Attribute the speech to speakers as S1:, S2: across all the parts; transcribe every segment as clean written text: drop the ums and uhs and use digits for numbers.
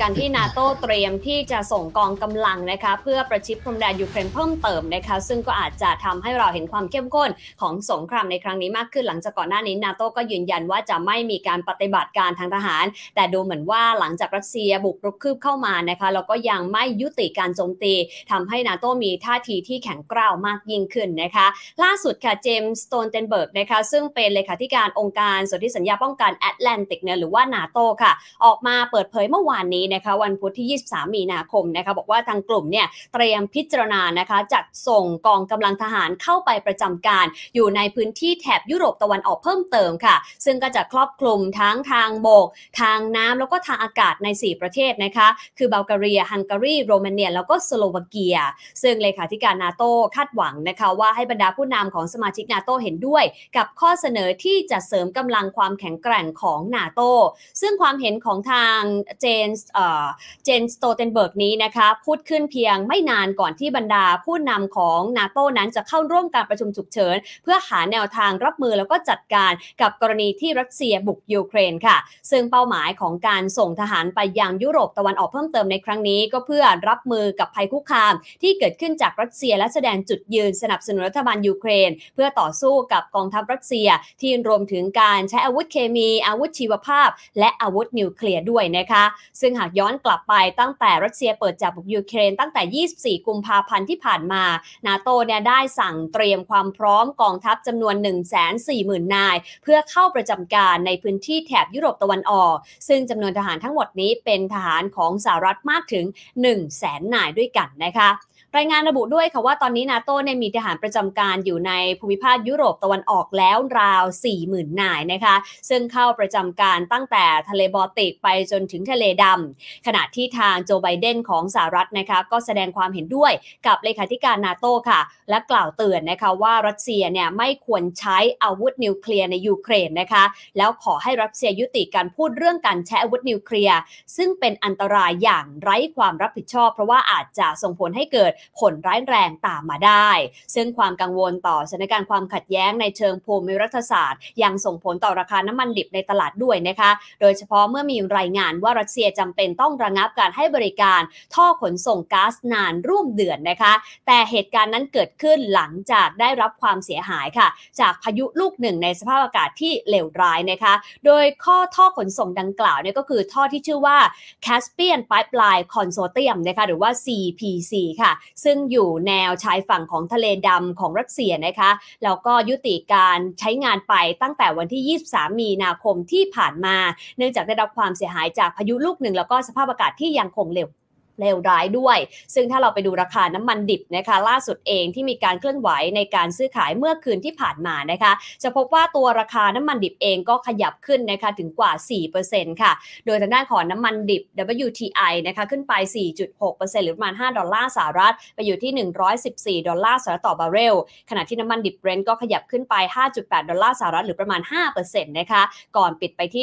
S1: การที่นาโต้เตรียมที่จะส่งกองกำลังนะคะเพื่อประชิดพรมแดนยูเครนเพิ่มเติมนะคะซึ่งก็อาจจะทำให้เราเห็นความเข้มข้นของสงครามในครั้งนี้มากขึ้นหลังจากก่อนหน้านี้นาโต้ก็ยืนยันว่าจะไม่มีการปฏิบัติการทางทหารแต่ดูเหมือนว่าหลังจากรัสเซียบุกรุกคืบเข้ามานะคะแล้วก็ยังไม่ยุติการโจมตีทำให้นาโต้มีท่าทีที่แข็งกร้าวมากยิ่งขึ้นนะคะล่าสุดค่ะเจมส์สโตนเทนเบิร์กนะคะซึ่งเป็นเลขาธิการองค์การสนธิสัญญาป้องกันแอตแลนติกหรือว่านาโต้ค่ะออกมาเปิดเผยเมื่อวานนี้นะคะวันพุธที่23มีนาคมนะคะบอกว่าทางกลุ่มเนี่ยเตรียมพิจารณานะคะจัดส่งกองกำลังทหารเข้าไปประจำการอยู่ในพื้นที่แถบยุโรปตะวันออกเพิ่มเติมค่ะซึ่งก็จะครอบคลุมทั้งทางบกทางน้ำแล้วก็ทางอากาศใน4ประเทศนะคะคือบัลแกเรียฮังการีโรมาเนียแล้วก็สโลวาเกียซึ่งเลขาธิการนาโต้คาดหวังนะคะว่าให้บรรดาผู้นำของสมาชิกนาโต้เห็นด้วยกับข้อเสนอที่จะเสริมกำลังความแข็งแกร่งของนาโต้ซึ่งความเห็นของทางเจนสโตเทนเบิร์กนี้นะคะพูดขึ้นเพียงไม่นานก่อนที่บรรดาผู้นำของนาโต้นั้นจะเข้าร่วมการประชุมฉุกเฉินเพื่อหาแนวทางรับมือแล้วก็จัดการกับกรณีที่รัสเซียบุกยูเครนค่ะซึ่งเป้าหมายของการส่งทหารไปยังยุโรปตะวันออกเพิ่มเติมในครั้งนี้ก็เพื่อรับมือกับภัยคุกคามที่เกิดขึ้นจากรัสเซียและแสดงจุดยืนสนับสนุนรัฐบาลยูเครนเพื่อต่อสู้กับกองทัพรัสเซียที่รวมถึงการใช้อาวุธเคมีอาวุธชีวภาพและอาวุธนิวเคลียร์ด้วยนะคะซึ่งหากย้อนกลับไปตั้งแต่รัสเซียเปิดจับบุกยูเครนตั้งแต่24กุมภาพันธ์ที่ผ่านมานาโต้เนี่ยได้สั่งเตรียมความพร้อมกองทัพจำนวน 140,000 นายเพื่อเข้าประจำการในพื้นที่แถบยุโรปตะวันออกซึ่งจำนวนทหารทั้งหมดนี้เป็นทหารของสหรัฐมากถึง 100,000 นายด้วยกันนะคะรายงานระบุด้วยค่ะว่าตอนนี้นาโต้เนี่ยมีทหารประจำการอยู่ในภูมิภาคยุโรปตะวันออกแล้วราว 40,000 นายนะคะซึ่งเข้าประจำการตั้งแต่ทะเลบอลติกไปจนถึงทะเลดำขณะที่ทางโจไบเดนของสหรัฐนะคะก็แสดงความเห็นด้วยกับเลขาธิการนาโต้ค่ะและกล่าวเตือนนะคะว่ารัสเซียเนี่ยไม่ควรใช้อาวุธนิวเคลียร์ในยูเครนนะคะแล้วขอให้รัสเซียยุติการพูดเรื่องการใช้อาวุธนิวเคลียร์ซึ่งเป็นอันตรายอย่างไร้ความรับผิดชอบเพราะว่าอาจจะส่งผลให้เกิดผลร้ายแรงตามมาได้ซึ่งความกังวลต่อสถานการณ์ความขัดแย้งในเชิงภูมิรัฐศาสตร์ยังส่งผลต่อราคาน้ำมันดิบในตลาดด้วยนะคะโดยเฉพาะเมื่อมีรายงานว่ารัสเซียจำเป็นต้องระงับการให้บริการท่อขนส่งก๊าซนานร่วมเดือนนะคะแต่เหตุการณ์นั้นเกิดขึ้นหลังจากได้รับความเสียหายค่ะจากพายุลูกหนึ่งในสภาพอากาศที่เลวร้ายนะคะโดยท่อขนส่งดังกล่าวเนี่ยก็คือท่อที่ชื่อว่า Caspian Pipeline Consortium นะคะหรือว่า CPC ค่ะซึ่งอยู่แนวชายฝั่งของทะเลดำของรัสเซียนะคะแล้วก็ยุติการใช้งานไปตั้งแต่วันที่23มีนาคมที่ผ่านมาเนื่องจากได้รับความเสียหายจากพายุลูกหนึ่งแล้วก็สภาพอากาศที่ยังคงเลวร้ายด้วยซึ่งถ้าเราไปดูราคาน้ำมันดิบนะคะล่าสุดเองที่มีการเคลื่อนไหวในการซื้อขายเมื่อคืนที่ผ่านมานะคะจะพบว่าตัวราคาน้ำมันดิบเองก็ขยับขึ้นนะคะถึงกว่า 4% ค่ะโดยทางด้านของน้ำมันดิบ WTI นะคะขึ้นไป 4.6% หรือประมาณ$5ไปอยู่ที่$114ต่อบาร์เรลขณะที่น้ำมันดิบ Brent ก็ขยับขึ้นไป $5.8 หรือประมาณ 5% นะคะก่อนปิดไปที่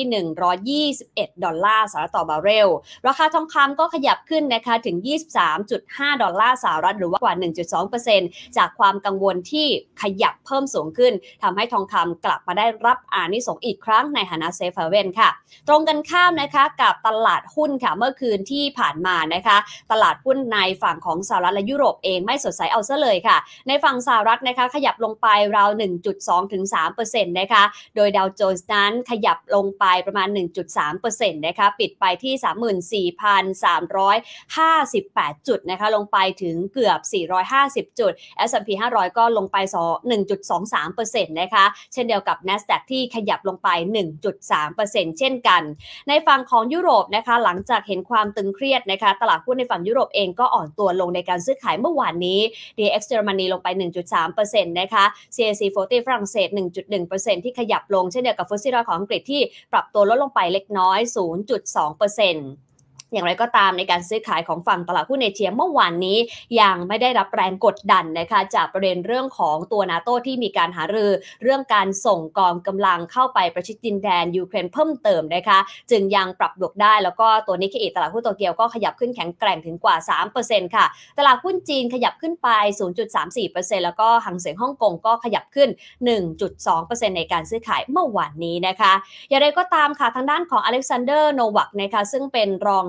S1: $121ต่อบาร์เรลราคาทองคำก็ขยับขึ้นนะคะถึง $23.5 หรือว่ากว่า 1.2% จากความกังวลที่ขยับเพิ่มสูงขึ้นทำให้ทองคำกลับมาได้รับอานิสงส์อีกครั้งในฐานะเซฟเฮเว่นค่ะตรงกันข้ามนะคะกับตลาดหุ้นค่ะเมื่อคืนที่ผ่านมานะคะตลาดหุ้นในฝั่งของสหรัฐและยุโรปเองไม่สดใสเอาซะเลยค่ะในฝั่งสหรัฐนะคะขยับลงไปราว 1.2-3% นะคะโดยดาวโจนส์นั้นขยับลงไปประมาณ 1.3% นะคะปิดไปที่ 34,358 จุดนะคะลงไปถึงเกือบ450จุด S&P 500ก็ลงไป 1.23% นะคะเช่นเดียวกับ NASDAQ ที่ขยับลงไป 1.3% เช่นกันในฝั่งของยุโรปนะคะหลังจากเห็นความตึงเครียดนะคะตลาดหุ้นในฝั่งยุโรปเองก็อ่อนตัวลงในการซื้อขายเมื่อวานนี้ DAX เยอรมนีลงไป 1.3% นะคะ CAC 40ฝรั่งเศส 1.1% ที่ขยับลงเช่นเดียวกับ FTSE 100ของอังกฤษที่ปรับตัวลดลงไปเล็กน้อย 0.2%อย่างไรก็ตามในการซื้อขายของฝั่งตลาดหุ้นเอเชียเมื่อวานนี้ยังไม่ได้รับแรงกดดันนะคะจากประเด็นเรื่องของตัว NATO ที่มีการหารือเรื่องการส่งกองกำลังเข้าไปประชิดดินแดนยูเครนเพิ่มเติมนะคะจึงยังปรับบวกได้แล้วก็ตัวนิกเกอิตลาดหุ้นโตเกียวก็ขยับขึ้นแข็งแกร่งถึงกว่า 3% ค่ะตลาดหุ้นจีนขยับขึ้นไป 0.34% แล้วก็หังเส็งฮ่องกงก็ขยับขึ้น 1.2% ในการซื้อขายเมื่อวานนี้นะคะอย่างไรก็ตามค่ะทางด้านของอเล็กซานเดอร์โนวัคนะคะซึ่งเป็นรอง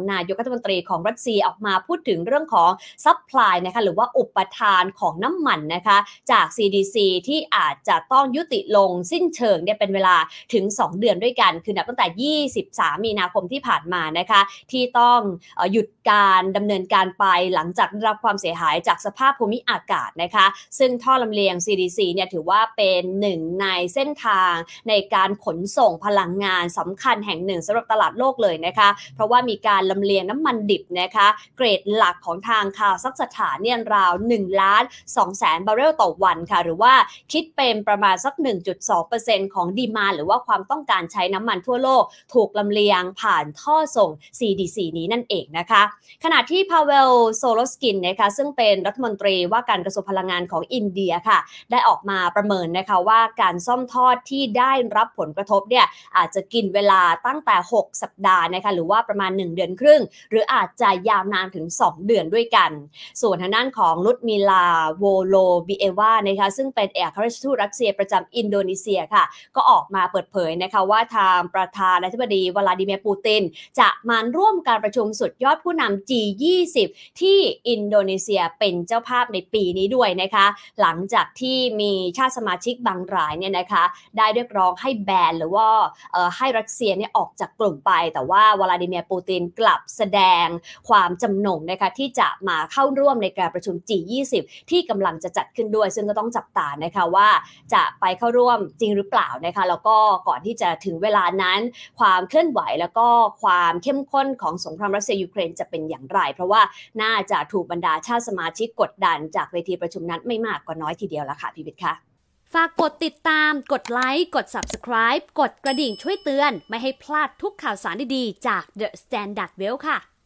S1: นายกรัฐมนตรีของรัสเซียออกมาพูดถึงเรื่องของซัพพลายนะคะหรือว่าอุปทานของน้ำมันนะคะจาก CDC ที่อาจจะต้องยุติลงสิ้นเชิงเนี่ยเป็นเวลาถึง2 เดือนด้วยกันคือนับตั้งแต่23 มีนาคมที่ผ่านมานะคะที่ต้องหยุดการดำเนินการไปหลังจากได้รับความเสียหายจากสภาพภูมิอากาศนะคะซึ่งท่อลำเลียง CDC เนี่ยถือว่าเป็นหนึ่งในเส้นทางในการขนส่งพลังงานสำคัญแห่งหนึ่งสำหรับตลาดโลกเลยนะคะเพราะว่ามีการลำเลียงน้ำมันดิบนะคะเกรดหลักของทางคาซัคสถานเนี่ยราว1,200,000 บาร์เรลต่อวันค่ะหรือว่าคิดเป็นประมาณสัก 1.2% ของดีมานด์หรือว่าความต้องการใช้น้ำมันทั่วโลกถูกลำเลียงผ่านท่อส่ง CDC นี้นั่นเองนะคะขณะที่พาเวลโซโลสกินนะคะซึ่งเป็นรัฐมนตรีว่าการกระทรวงพลังงานของอินเดียค่ะได้ออกมาประเมินนะคะว่าการซ่อมท่อที่ได้รับผลกระทบเนี่ยอาจจะกินเวลาตั้งแต่6 สัปดาห์นะคะหรือว่าประมาณ1 เดือนครึ่งหรืออาจจะยาวนานถึง2 เดือนด้วยกันส่วนทางด้านของลุดมิลาโวโลบิเอวานะคะซึ่งเป็นเอกอัครราชทูตรัสเซียประจำอินโดนีเซียค่ะก็ออกมาเปิดเผยนะคะว่าทางประธานาธิบดีวลาดิเมียร์ปูตินจะมาร่วมการประชุมสุดยอดผู้นำ G20 ที่อินโดนีเซียเป็นเจ้าภาพในปีนี้ด้วยนะคะหลังจากที่มีชาติสมาชิกบางรายเนี่ยนะคะได้เรียกร้องให้แบนหรือว่าให้รัสเซียเนี่ยออกจากกลุ่มไปแต่ว่าวลาดิเมียร์ปูตินกลับแสดงความจำนงนะคะที่จะมาเข้าร่วมในการประชุม G20 ที่กำลังจะจัดขึ้นด้วยซึ่งก็ต้องจับตานะคะว่าจะไปเข้าร่วมจริงหรือเปล่านะคะแล้วก็ก่อนที่จะถึงเวลานั้นความเคลื่อนไหวแล้วก็ความเข้มข้นของสงครามรัสเซียยูเครนจะเป็นอย่างไรเพราะว่าน่าจะถูกบรรดาชาติสมาชิกกดดันจากเวทีประชุมนั้นไม่มากก็น้อยทีเดียวละค่ะพี่วิทย์ค่ะฝากกดติดตามกดไลค์กด Subscribe กดกระดิ่งช่วยเตือนไม่ให้พลาดทุกข่าวสารดีๆจาก The Standard Well ค่ะ